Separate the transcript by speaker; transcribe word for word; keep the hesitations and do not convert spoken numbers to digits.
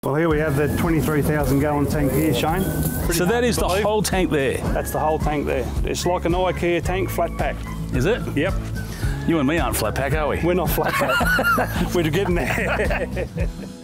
Speaker 1: Well, here we have the twenty-three thousand gallon tank here, Shane. Pretty
Speaker 2: so that is the
Speaker 1: believe.
Speaker 2: whole tank there?
Speaker 1: That's the whole tank there. It's like an IKEA tank, flat pack.
Speaker 2: Is it?
Speaker 1: Yep.
Speaker 2: You and me aren't flat pack, are we?
Speaker 1: We're not flat pack. We're getting there.